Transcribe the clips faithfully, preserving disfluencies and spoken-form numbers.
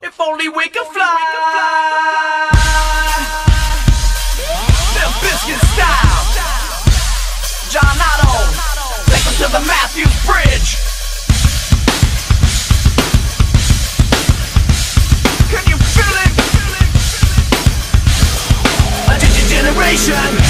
If only we could fly. Them biscuit style. John Otto, take us to the Matthews Bridge. Can you feel it? A digital generation.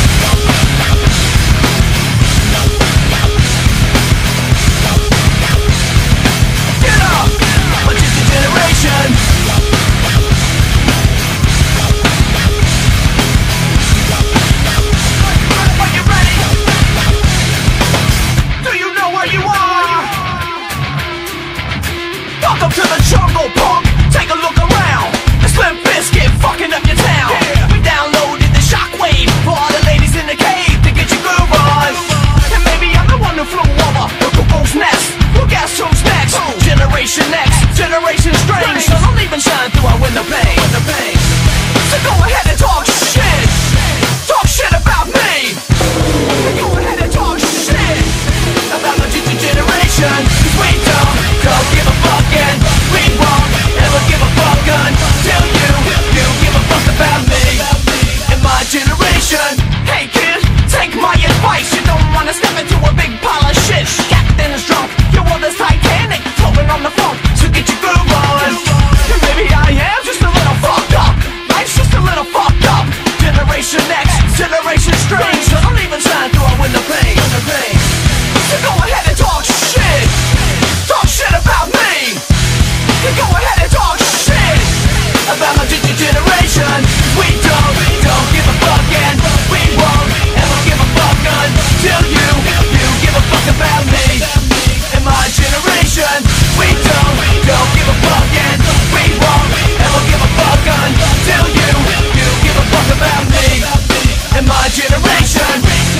Welcome to the jungle, punk. Take a look around. The Slim Biscuit fucking up your town. Yeah. We downloaded the shockwave for all the ladies in the cave to get your groove on. And maybe I'm the one who flew over the cuckoo's nest. Who guess who's next? Oh. Generation X, Generation Strange. So don't even shine through our window pane. So go ahead and talk shit. Talk shit about me. Go ahead and talk shit about the future generation. 'Cause we don't, don't give a fuck. And we won't ever give a fuck until you, you give a fuck about me and my generation. Hey kid, take my advice. You don't wanna step into a big pile of shit. Captain is drunk, your world is Titanic, floating on the funk, so get your groove on. And maybe I am just a little fucked up. Life's just a little fucked up. Generation X, Generation Strange. So don't even shine through our window pane. So go ahead and talk shit. Talk shit about me. Go ahead and talk shit about my future generation. We don't, we don't give a fuck, and we won't ever give a fuck until you, you give a fuck about me and my generation. We don't, don't give a fuck, and we won't ever give a fuck until you, you give a fuck about me and my generation.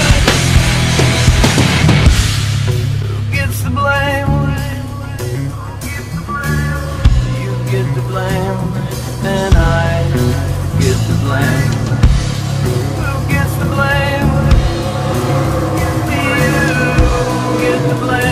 Who gets the blame? Get the blame, and I get the blame. Who gets the blame? You get the blame.